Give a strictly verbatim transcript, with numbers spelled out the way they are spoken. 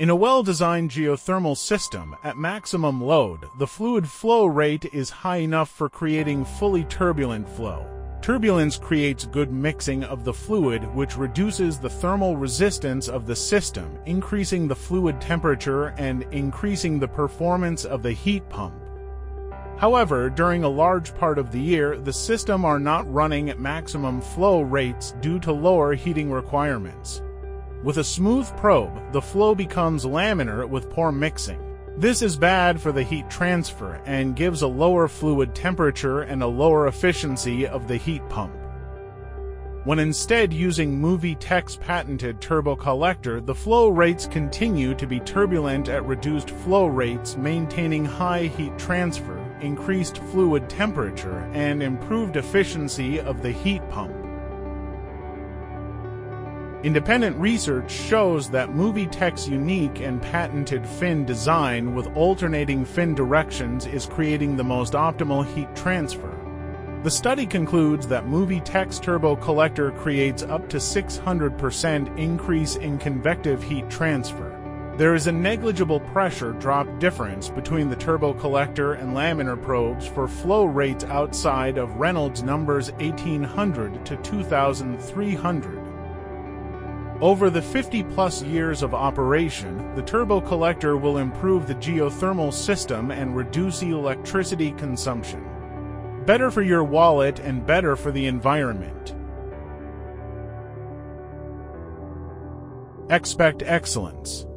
In a well-designed geothermal system, at maximum load, the fluid flow rate is high enough for creating fully turbulent flow. Turbulence creates good mixing of the fluid, which reduces the thermal resistance of the system, increasing the fluid temperature and increasing the performance of the heat pump. However, during a large part of the year, the system are not running at maximum flow rates due to lower heating requirements. With a smooth probe, the flow becomes laminar with poor mixing. This is bad for the heat transfer and gives a lower fluid temperature and a lower efficiency of the heat pump. When instead using Movitech's patented TurboCollector, the flow rates continue to be turbulent at reduced flow rates, maintaining high heat transfer, increased fluid temperature, and improved efficiency of the heat pump. Independent research shows that Movitech's unique and patented fin design with alternating fin directions is creating the most optimal heat transfer. The study concludes that Movitech's TurboCollector creates up to six hundred percent increase in convective heat transfer. There is a negligible pressure drop difference between the TurboCollector and laminar probes for flow rates outside of Reynolds numbers eighteen hundred to two thousand three hundred. Over the fifty plus years of operation, the TurboCollector will improve the geothermal system and reduce electricity consumption. Better for your wallet and better for the environment. Expect excellence.